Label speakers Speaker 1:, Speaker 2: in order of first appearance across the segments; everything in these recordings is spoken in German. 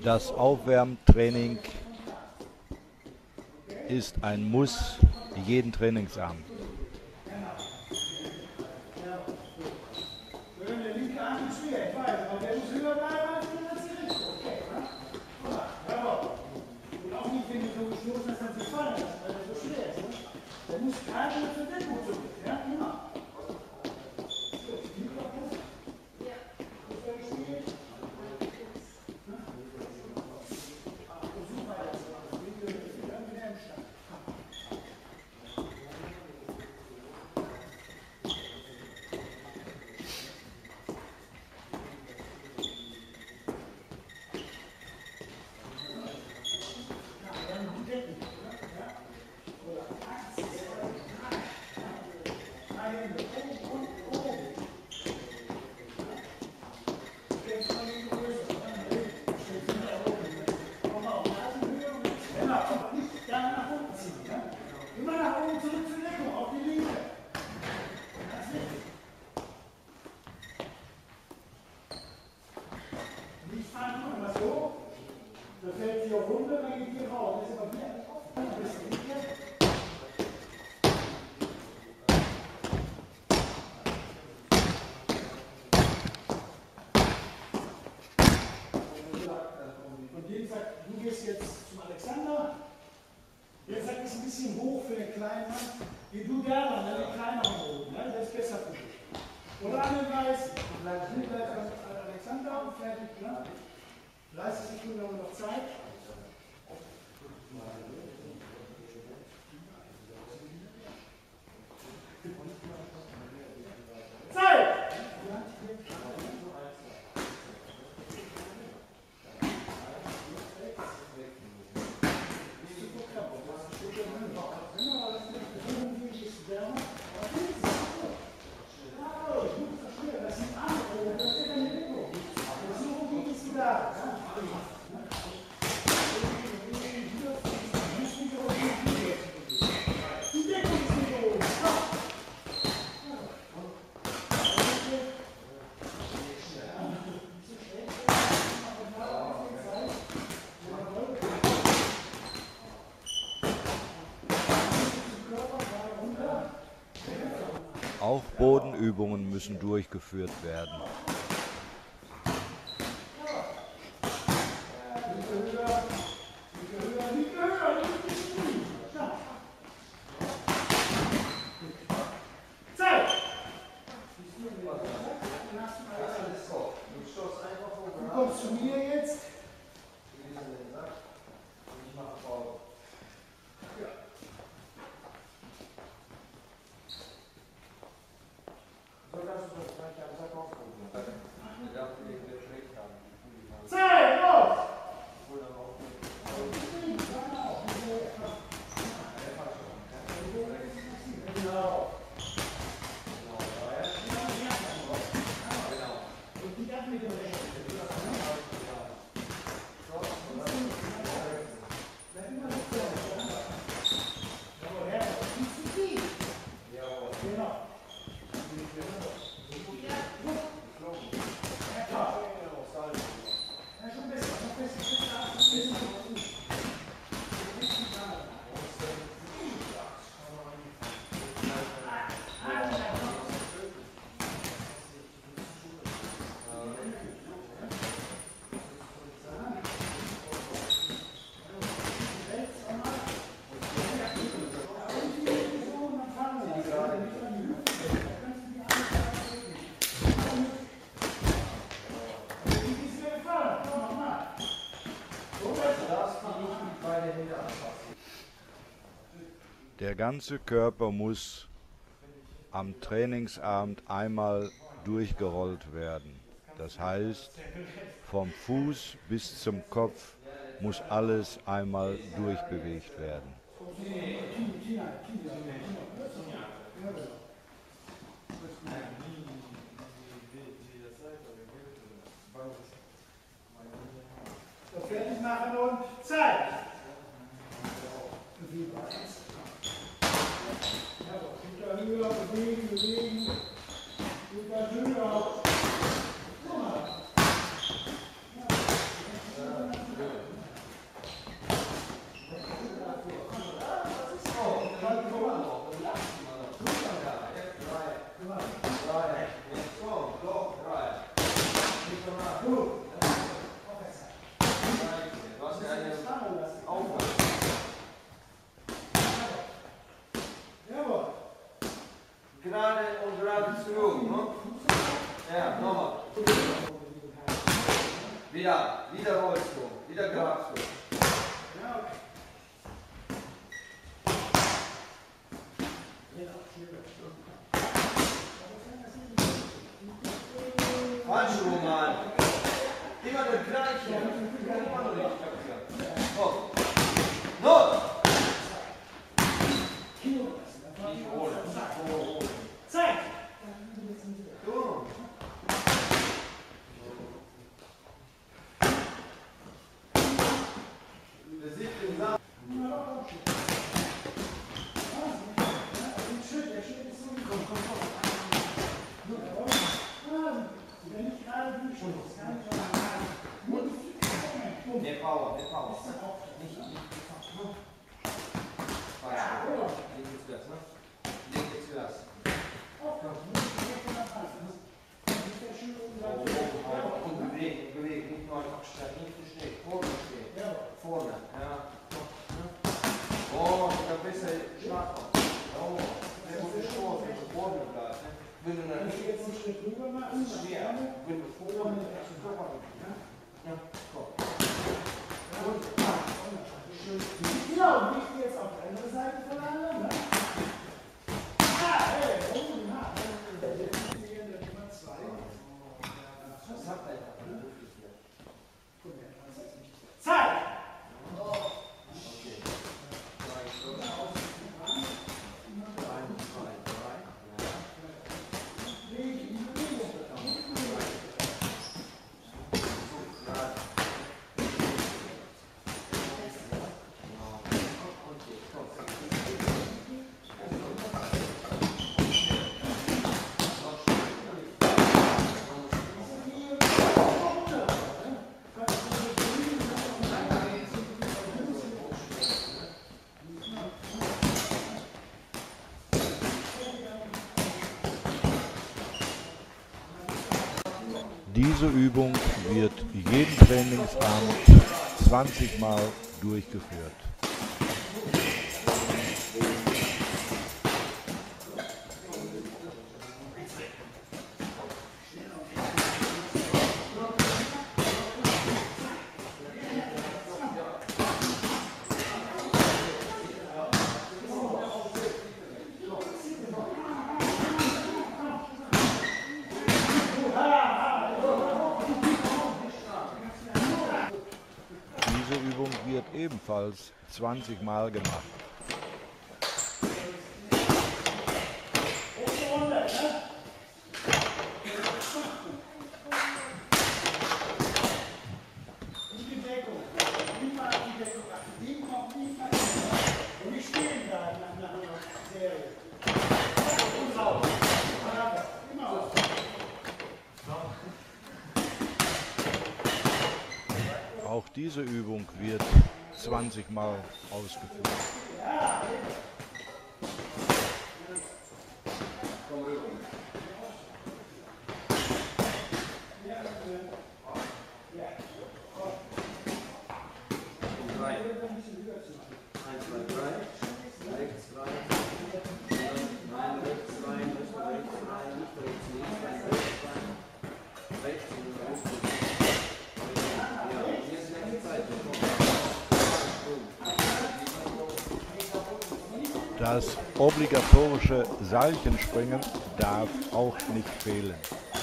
Speaker 1: Das Aufwärmtraining ist ein Muss jeden Trainingsabend.
Speaker 2: Der linke Arm ist schwer, ich weiß, aber der muss höher bleiben als die Richtung. Okay, ne? Jawohl. Und auch nicht, wenn du so gestoßen hast, dann zu fallen lassen, weil der so schwer ist. Ne? Der muss gerade zur Deckung zurück. Ja, immer. Immer nach oben zurück zur Deckung, auf die Linke. Das ist wichtig. Nicht fahren, gucken wir so. Da fällt sie auch runter, dann geht die raus. Das ist aber wieder nicht offen. Ein bisschen hier. Und jeden sagt, du gehst jetzt zum Alexander. Jetzt sagt es ein bisschen hoch für den kleinen Mann. Geh du da ran, dann den kleineren oben. Ne? Das ist besser für dich. Oder an den Weiß. Du bleibst beim Alexander und fertig. Ne? 30 Sekunden haben wir noch Zeit. Zeit!
Speaker 1: Auch Bodenübungen müssen durchgeführt werden.
Speaker 2: Du kommst zu mir jetzt. Zeit, los!
Speaker 1: Der ganze Körper muss am Trainingsabend einmal durchgerollt werden. Das heißt, vom Fuß bis zum Kopf muss alles einmal durchbewegt werden.
Speaker 2: So, fertig machen und Zeit! Wieder höher, bewegen, bewegen. Wieder höher. Guck mal.
Speaker 3: Gerade und gerade zurück, ne? Ja, nochmal. Wieder rollst du, wieder grabst du. Falsch, Roman. Immer das Gleiche. Immer noch nicht kapieren. Oh. No!
Speaker 2: Zeig!
Speaker 3: Du. Der sieht den Samen. Mehr Power, mehr Power. Nicht. Linke zuerst, ne? Linke zuerst. Und bewegen, nicht nur einfach stehen, nicht zu schnell. Vorne stehen. Vorne, ja. Oh, da besser Schlag. Oh, der gute Sport, wenn du vorne bleibst. Wenn du dann nicht
Speaker 2: Jetzt einen Schritt rüber machen.
Speaker 3: schwer, wenn du vorne ja, komm.
Speaker 2: Genau, und nicht jetzt auf der anderen Seite von der anderen. Ne? Hey, jetzt ist die Nummer 2.
Speaker 3: Das hat einfach eine
Speaker 2: Zeit!
Speaker 1: Diese Übung wird jeden Trainingsabend 20 Mal durchgeführt. Diese Übung wird ebenfalls 20 Mal gemacht. Auch diese Übung wird 20 Mal ausgeführt. Das obligatorische Seilchenspringen darf auch nicht fehlen.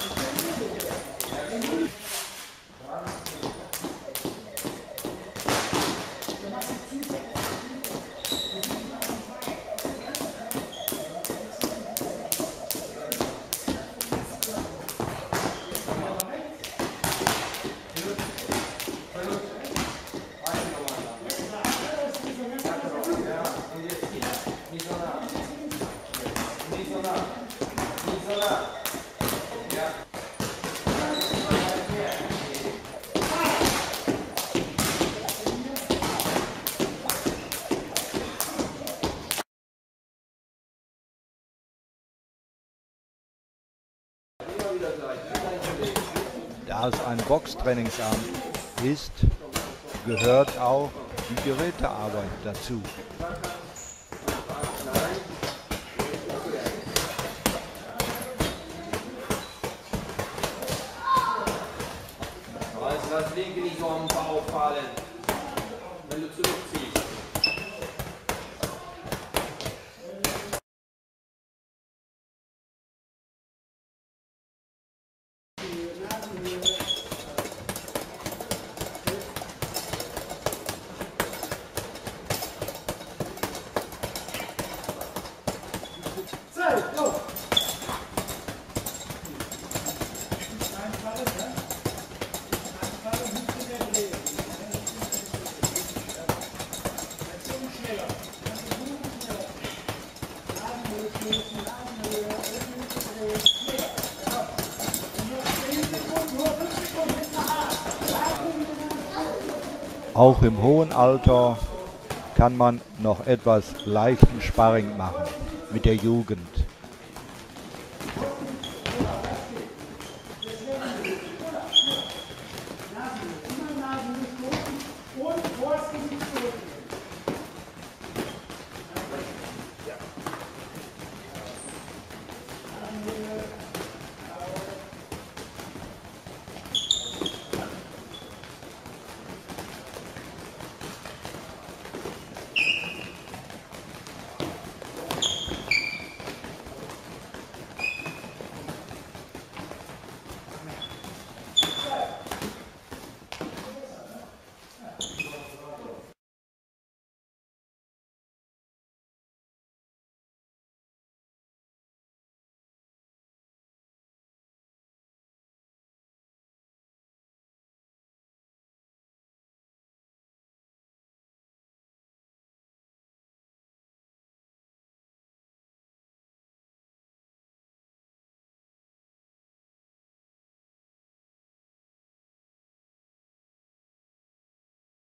Speaker 1: Da es ein Boxtrainingsabend ist, gehört auch die Gerätearbeit dazu.
Speaker 3: das linke nicht so am Bauch fallen, wenn du zurückziehst.
Speaker 2: Zeit, go! Nicht einfallen, ne? Nicht einfallen, nicht in der Dreh. Jetzt schneller. Schneller. Laden höher, schneller. Ja. Und nur 10 Sekunden, nur 5 Sekunden, jetzt nach.
Speaker 1: Auch im hohen Alter kann man noch etwas leichten Sparring machen mit der Jugend.